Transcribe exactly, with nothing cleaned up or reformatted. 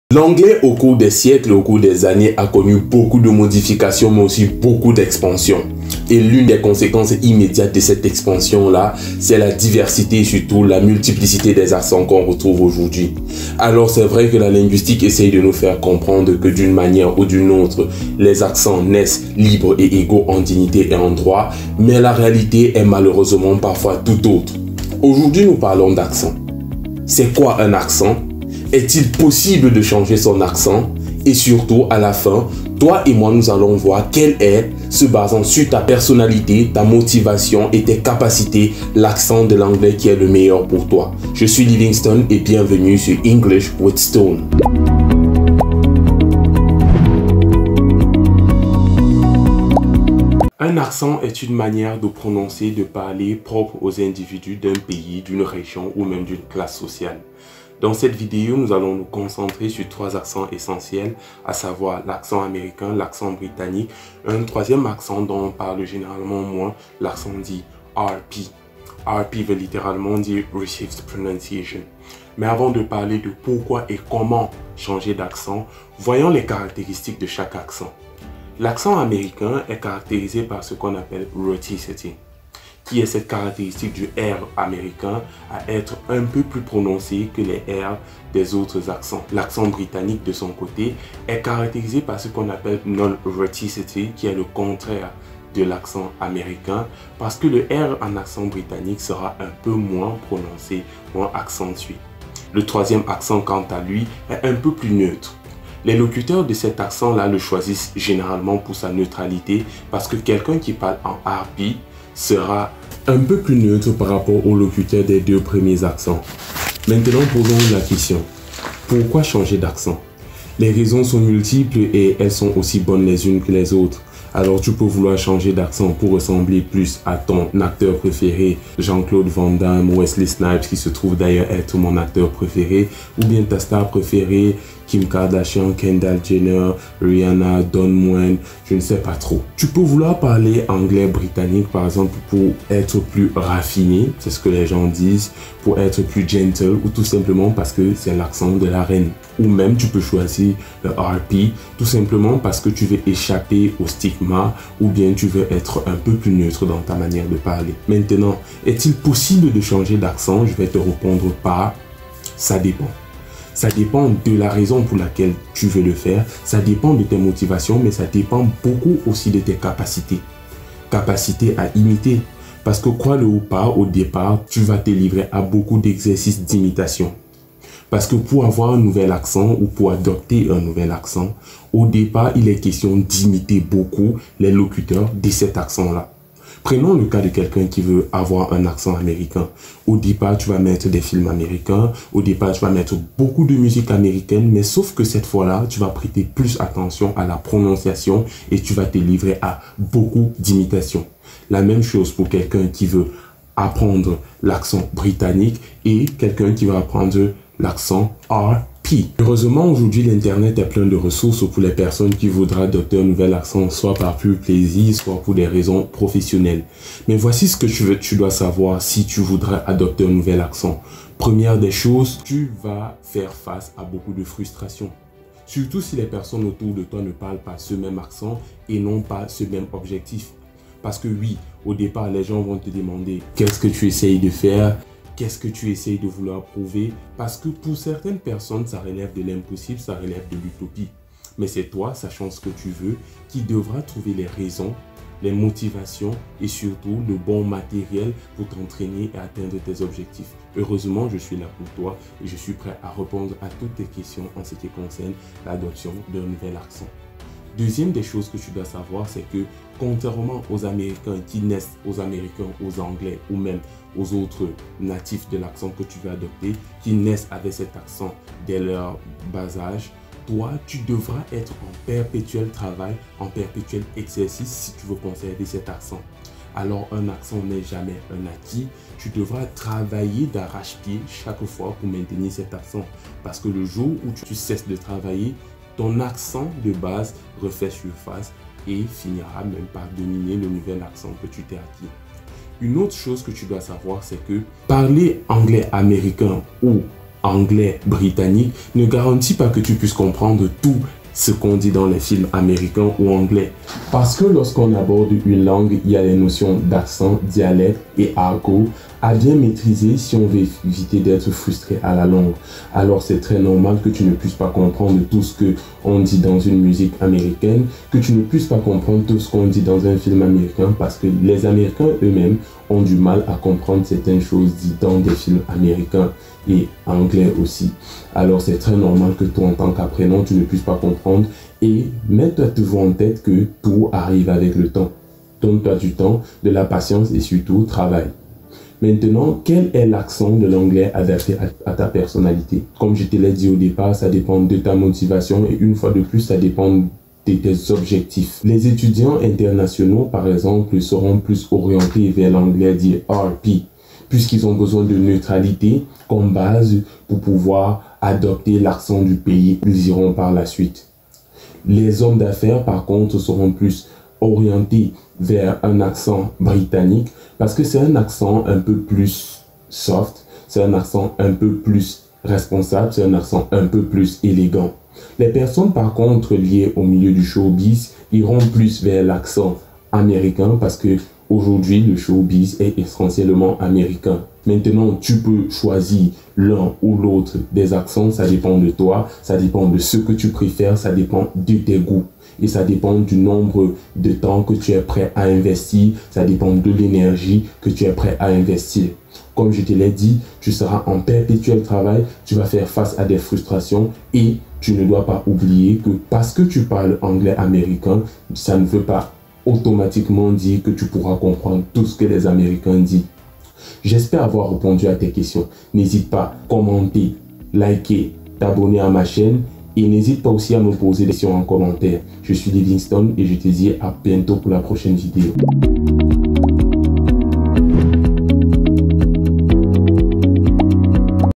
L'anglais, au cours des siècles, au cours des années, a connu beaucoup de modifications, mais aussi beaucoup d'expansions. Et l'une des conséquences immédiates de cette expansion-là, c'est la diversité et surtout la multiplicité des accents qu'on retrouve aujourd'hui. Alors c'est vrai que la linguistique essaye de nous faire comprendre que d'une manière ou d'une autre, les accents naissent libres et égaux en dignité et en droit, mais la réalité est malheureusement parfois tout autre. Aujourd'hui, nous parlons d'accent. C'est quoi un accent ? Est-il possible de changer son accent? Et surtout, à la fin, toi et moi, nous allons voir quel est, se basant sur ta personnalité, ta motivation et tes capacités, l'accent de l'anglais qui est le meilleur pour toi. Je suis Livingstone et bienvenue sur English with Stone. Un accent est une manière de prononcer, de parler propre aux individus d'un pays, d'une région ou même d'une classe sociale. Dans cette vidéo, nous allons nous concentrer sur trois accents essentiels, à savoir l'accent américain, l'accent britannique, un troisième accent dont on parle généralement moins, l'accent dit R P. R P veut littéralement dire Received Pronunciation. Mais avant de parler de pourquoi et comment changer d'accent, voyons les caractéristiques de chaque accent. L'accent américain est caractérisé par ce qu'on appelle rhoticity, qui est cette caractéristique du R américain à être un peu plus prononcé que les R des autres accents. L'accent britannique, de son côté, est caractérisé par ce qu'on appelle non-rhoticity, qui est le contraire de l'accent américain, parce que le R en accent britannique sera un peu moins prononcé, moins accentué. Le troisième accent, quant à lui, est un peu plus neutre. Les locuteurs de cet accent-là le choisissent généralement pour sa neutralité, parce que quelqu'un qui parle en R P sera un peu plus neutre par rapport au locuteur des deux premiers accents. Maintenant, posons la question. Pourquoi changer d'accent? Les raisons sont multiples et elles sont aussi bonnes les unes que les autres. Alors tu peux vouloir changer d'accent pour ressembler plus à ton acteur préféré, Jean-Claude Van Damme, Wesley Snipes, qui se trouve d'ailleurs être mon acteur préféré, ou bien ta star préférée, Kim Kardashian, Kendall Jenner, Rihanna, Don Moen, je ne sais pas trop. Tu peux vouloir parler anglais britannique par exemple pour être plus raffiné, c'est ce que les gens disent, pour être plus gentle ou tout simplement parce que c'est l'accent de la reine. Ou même tu peux choisir le R P tout simplement parce que tu veux échapper au stigma ou bien tu veux être un peu plus neutre dans ta manière de parler. Maintenant, est-il possible de changer d'accent? Je vais te répondre par ça dépend. Ça dépend de la raison pour laquelle tu veux le faire, ça dépend de tes motivations, mais ça dépend beaucoup aussi de tes capacités. Capacité à imiter. Parce que crois-le ou pas, au départ, tu vas te livrer à beaucoup d'exercices d'imitation. Parce que pour avoir un nouvel accent ou pour adopter un nouvel accent, au départ, il est question d'imiter beaucoup les locuteurs de cet accent-là. Prenons le cas de quelqu'un qui veut avoir un accent américain. Au départ, tu vas mettre des films américains. Au départ, tu vas mettre beaucoup de musique américaine. Mais sauf que cette fois-là, tu vas prêter plus attention à la prononciation et tu vas te livrer à beaucoup d'imitations. La même chose pour quelqu'un qui veut apprendre l'accent britannique et quelqu'un qui va apprendre l'accent R P. Heureusement, aujourd'hui, l'Internet est plein de ressources pour les personnes qui voudraient adopter un nouvel accent, soit par pur plaisir, soit pour des raisons professionnelles. Mais voici ce que tu, veux, tu dois savoir si tu voudrais adopter un nouvel accent. Première des choses, tu vas faire face à beaucoup de frustration. Surtout si les personnes autour de toi ne parlent pas ce même accent et n'ont pas ce même objectif. Parce que oui, au départ, les gens vont te demander qu'est-ce que tu essayes de faire? Qu'est-ce que tu essayes de vouloir prouver? Parce que pour certaines personnes, ça relève de l'impossible, ça relève de l'utopie. Mais c'est toi, sachant ce que tu veux, qui devras trouver les raisons, les motivations et surtout le bon matériel pour t'entraîner et atteindre tes objectifs. Heureusement, je suis là pour toi et je suis prêt à répondre à toutes tes questions en ce qui concerne l'adoption d'un nouvel accent. Deuxième des choses que tu dois savoir, c'est que contrairement aux Américains qui naissent, aux Américains, aux Anglais ou même aux autres natifs de l'accent que tu veux adopter, qui naissent avec cet accent dès leur bas âge, toi, tu devras être en perpétuel travail, en perpétuel exercice si tu veux conserver cet accent. Alors, un accent n'est jamais un acquis. Tu devras travailler d'arrache-pied chaque fois pour maintenir cet accent. Parce que le jour où tu cesses de travailler, ton accent de base refait surface et finira même par dominer le nouvel accent que tu t'es acquis. Une autre chose que tu dois savoir, c'est que parler anglais américain ou anglais britannique ne garantit pas que tu puisses comprendre tout ce qu'on dit dans les films américains ou anglais. Parce que lorsqu'on aborde une langue, il y a les notions d'accent, dialecte et argot à bien maîtriser si on veut éviter d'être frustré à la langue. Alors c'est très normal que tu ne puisses pas comprendre tout ce qu'on dit dans une musique américaine, que tu ne puisses pas comprendre tout ce qu'on dit dans un film américain, parce que les Américains eux-mêmes ont du mal à comprendre certaines choses dites dans des films américains et anglais aussi. Alors c'est très normal que toi en tant qu'apprenant tu ne puisses pas comprendre, et mets-toi toujours en tête que tout arrive avec le temps. Donne-toi du temps, de la patience et surtout travaille. Maintenant, quel est l'accent de l'anglais adapté à, à ta personnalité? Comme je te l'ai dit au départ, ça dépend de ta motivation et une fois de plus, ça dépend de tes objectifs. Les étudiants internationaux, par exemple, seront plus orientés vers l'anglais dit R P, puisqu'ils ont besoin de neutralité comme base pour pouvoir adopter l'accent du pays qu'ils iront par la suite. Les hommes d'affaires, par contre, seront plus orientés vers un accent britannique parce que c'est un accent un peu plus soft, c'est un accent un peu plus responsable, c'est un accent un peu plus élégant. Les personnes, par contre, liées au milieu du showbiz iront plus vers l'accent américain parce que aujourd'hui, le showbiz est essentiellement américain. Maintenant, tu peux choisir l'un ou l'autre des accents, ça dépend de toi, ça dépend de ce que tu préfères, ça dépend de tes goûts. Et ça dépend du nombre de temps que tu es prêt à investir, ça dépend de l'énergie que tu es prêt à investir. Comme je te l'ai dit, tu seras en perpétuel travail, tu vas faire face à des frustrations et tu ne dois pas oublier que parce que tu parles anglais américain, ça ne veut pas automatiquement dire que tu pourras comprendre tout ce que les Américains disent. J'espère avoir répondu à tes questions. N'hésite pas à commenter, liker, t'abonner à ma chaîne et n'hésite pas aussi à me poser des questions en commentaire. Je suis Livingstone et je te dis à bientôt pour la prochaine vidéo.